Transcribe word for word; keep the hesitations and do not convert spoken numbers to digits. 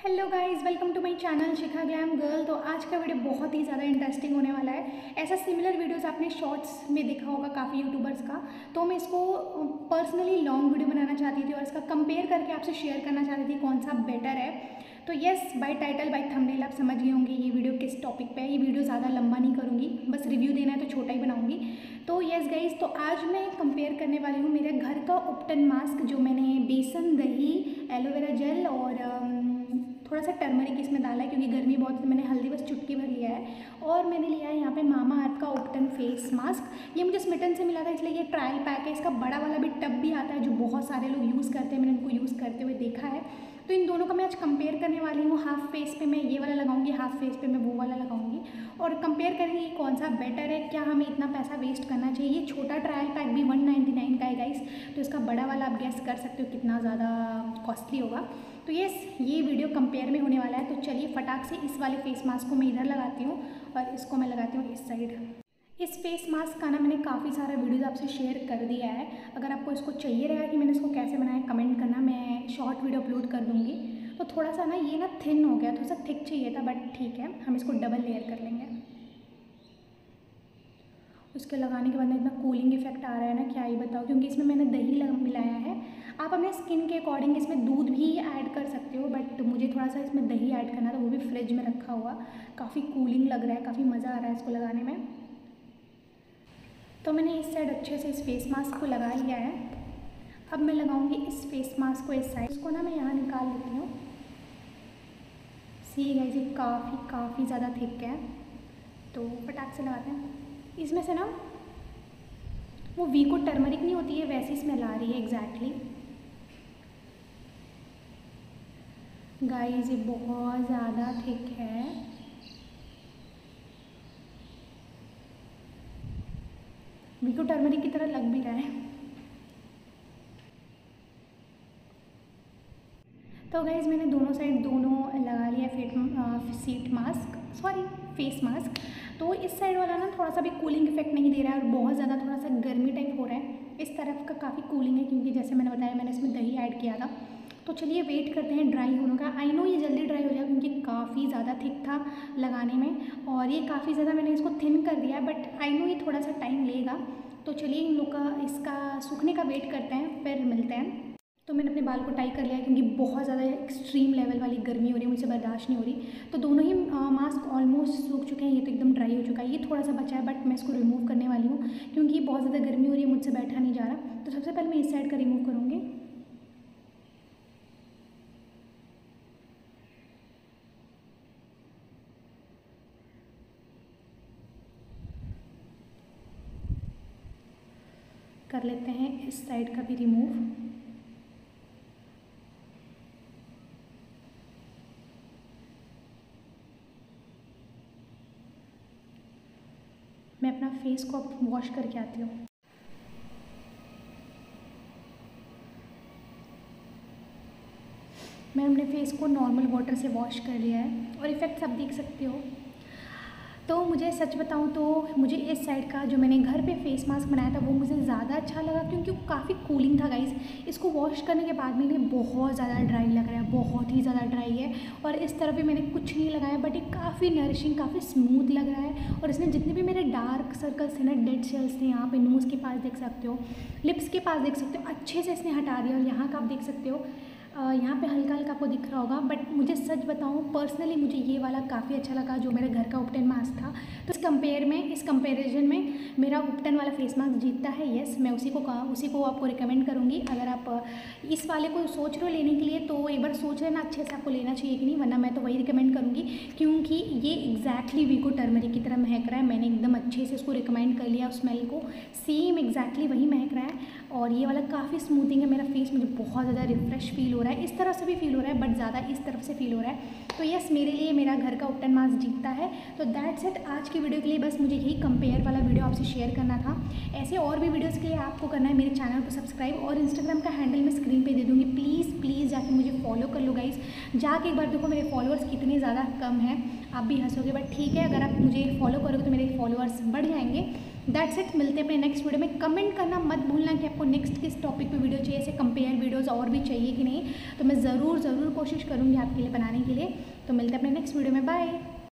Hello guys, welcome to my channel Shikha glam girl. तो आज का वीडियो बहुत ही ज़्यादा इंटरेस्टिंग होने वाला है। ऐसा सिमिलर वीडियोस आपने शॉर्ट्स में देखा होगा काफ़ी यूट्यूबर्स का, तो मैं इसको पर्सनली लॉन्ग वीडियो बनाना चाहती थी और इसका कंपेयर करके आपसे शेयर करना चाहती थी कौन सा बेटर है। तो yes, by title by thumbnail आप समझ गए होंगे ये वीडियो किस टॉपिक पे है। ये वीडियो ज़्यादा लंबा नहीं करूँगी, बस रिव्यू देना है तो छोटा ही बनाऊँगी। तो येस गाइस, तो आज मैं कंपेयर करने वाली हूँ मेरे घर का उपटन मास्क, जो मैंने बेसन, दही, एलोवेरा जेल और थोड़ा सा टर्मरिक इसमें डाला है क्योंकि गर्मी बहुत है। मैंने हल्दी बस चुटकी भर लिया है और मैंने लिया है यहाँ पे मामा अर्थ का उपटन फेस मास्क। ये मुझे स्मिटन से मिला था, इसलिए ये ट्रायल पैक है। इसका बड़ा वाला भी टब भी आता है जो बहुत सारे लोग यूज़ करते हैं, मैंने उनको यूज़ करते हुए देखा है। तो इन दोनों का मैं आज कंपेयर करने वाली हूँ। हाफ फेस पे मैं ये वाला लगाऊंगी, हाफ फेस पे मैं वो वाला लगाऊंगी और कंपेयर करेंगे कौन सा बेटर है, क्या हमें इतना पैसा वेस्ट करना चाहिए। ये छोटा ट्रायल पैक भी वन नाइन्टी नाइन का है गाइस, तो इसका बड़ा वाला आप गैस कर सकते हो कितना ज़्यादा कॉस्टली होगा। तो यस, ये वीडियो कंपेयर में होने वाला है। तो चलिए फटाक से इस वाले फेस मास्क को मैं इधर लगाती हूँ और इसको मैं लगाती हूँ इस साइड। इस फेस मास्क का ना मैंने काफ़ी सारा वीडियोज़ आपसे शेयर कर दिया है। अगर आपको इसको चाहिए रहेगा कि मैंने इसको कैसे बनाया, कमेंट करना, मैं शॉर्ट वीडियो अपलोड कर दूँगी। तो थोड़ा सा ना ये ना थिन हो गया, थोड़ा सा थिक चाहिए था, बट ठीक है, हम इसको डबल लेयर कर लेंगे। उसके लगाने के बाद ना इतना कूलिंग इफेक्ट आ रहा है ना, क्या ही बताओ, क्योंकि इसमें मैंने दही मिलाया है। आप अपने स्किन के अकॉर्डिंग इसमें दूध भी ऐड कर सकते हो, बट मुझे थोड़ा सा इसमें दही ऐड करना था, वो भी फ्रिज में रखा हुआ। काफ़ी कूलिंग लग रहा है, काफ़ी मज़ा आ रहा है इसको लगाने में। तो मैंने इस साइड अच्छे से इस फेस मास्क को लगा लिया है। अब मैं लगाऊंगी इस फेस मास्क को इस साइड। इसको ना मैं यहाँ निकाल लेती हूँ। सी गाइस, ये काफ़ी काफ़ी ज़्यादा थिक है, तो फटाक से लगाते हैं। इसमें से ना वो वीको टर्मरिक नहीं होती है, वैसी स्मेल आ रही है एग्जैक्टली। गाइस, ये बहुत ज़्यादा थिक है। वीको टर्मरिक की तरह लग भी रहा है। तो गाइस, मैंने दोनों साइड दोनों लगा लिया face sheet mask sorry face mask. तो इस साइड वाला ना थोड़ा सा भी कूलिंग इफेक्ट नहीं दे रहा है और बहुत ज़्यादा थोड़ा सा गर्मी टाइप हो रहा है। इस तरफ का काफ़ी कूलिंग है क्योंकि जैसे मैंने बताया मैंने इसमें दही ऐड किया था। तो चलिए वेट करते हैं ड्राई होने का। आई नो ये जल्दी ड्राई हो जाएगा क्योंकि काफ़ी ज़्यादा थिक था लगाने में और ये काफ़ी ज़्यादा मैंने इसको थिन कर दिया है, बट आई नो ये थोड़ा सा टाइम लेगा। तो चलिए इन लोग का इसका सूखने का वेट करते हैं, फिर मिलते हैं। तो मैंने अपने बाल को टाई कर लिया है क्योंकि बहुत ज़्यादा एक्सट्रीम लेवल वाली गर्मी हो रही है, मुझसे बर्दाश्त नहीं हो रही। तो दोनों ही मास्क ऑलमोस्ट सूख चुके हैं, ये तो एकदम ड्राई हो चुका है। ये थोड़ा सा बचा है बट मैं इसको रिमूव करने वाली हूँ क्योंकि बहुत ज़्यादा गर्मी हो रही है, मुझसे बैठा नहीं जा रहा। तो सबसे पहले मैं इस साइड का रिमूव करूँगी। कर लेते हैं इस साइड का भी रिमूव। मैं अपना फेस को अब वॉश करके आती हूँ। मैं अपने फेस को नॉर्मल वाटर से वॉश कर लिया है और इफ़ेक्ट्स आप देख सकते हो। तो मुझे सच बताऊं तो मुझे इस साइड का जो मैंने घर पे फेस मास्क बनाया था वो मुझे ज़्यादा अच्छा लगा क्योंकि वो काफ़ी कूलिंग था गाइस। इसको वॉश करने के बाद में बहुत ज़्यादा ड्राई लग रहा है, बहुत ही ज़्यादा ड्राई है। और इस तरफ भी मैंने कुछ नहीं लगाया बट ये काफ़ी नरिशिंग, काफ़ी स्मूथ लग रहा है। और इसने जितने भी मेरे डार्क सर्कल्स थे ना, डेड सेल्स थे, यहाँ पे नोज़ के पास देख सकते हो, लिप्स के पास देख सकते हो, अच्छे से इसने हटा दिया। और यहाँ का आप देख सकते हो, यहाँ पे हल्का हल्का आपको दिख रहा होगा। बट मुझे सच बताऊँ पर्सनली मुझे ये वाला काफ़ी अच्छा लगा जो मेरे घर का उपटन मास्क था। तो इस कंपेयर में इस कंपैरिजन में मेरा उपटन वाला फेस मास्क जीतता है। येस, मैं उसी को उसी को आपको रिकमेंड करूँगी। अगर आप इस वाले को सोच रहे हो लेने के लिए तो एक बार सोच लेना अच्छे से आपको लेना चाहिए कि नहीं, वरना मैं तो वही रिकमेंड करूँगी क्योंकि ये एग्जैक्टली वीको टर्मरिक की तरह महक रहा है। मैंने एकदम अच्छे से उसको रिकमेंड कर लिया, उस स्मेल को सेम एग्जैक्टली वही महक रहा है। और ये वाला काफ़ी स्मूथिंग है, मेरा फेस मुझे बहुत ज़्यादा रिफ्रेश फील हो रहा है। इस तरफ से भी फील हो रहा है बट ज़्यादा इस तरफ से फील हो रहा है। तो यस, मेरे लिए मेरा घर का उपटन मास्क जीतता है। तो दैट्स इट आज की वीडियो के लिए। बस मुझे यही कंपेयर वाला वीडियो आपसे शेयर करना था। ऐसे और भी वीडियोज़ के लिए आपको करना है मेरे चैनल को सब्सक्राइब और इंस्टाग्राम का हैंडल मैं स्क्रीन पर दे दूँगी। प्लीज़ प्लीज़ जाके मुझे फॉलो कर लो गाइज़। जाके एक बार देखो मेरे फॉलोअर्स कितने ज़्यादा कम हैं, आप भी हंसोगे बट ठीक है, अगर आप मुझे फॉलो करोगे तो मेरे फॉलोअर्स बढ़ जाएंगे। दैट्स इट, मिलते हैं अपने नेक्स्ट वीडियो में। कमेंट करना मत भूलना कि आपको नेक्स्ट किस टॉपिक पे वीडियो चाहिए, ऐसे कंपेयर वीडियोज़ और भी चाहिए कि नहीं, तो मैं ज़रूर ज़रूर कोशिश करूँगी आपके लिए बनाने के लिए। तो मिलते हैं अपने नेक्स्ट वीडियो में, बाय।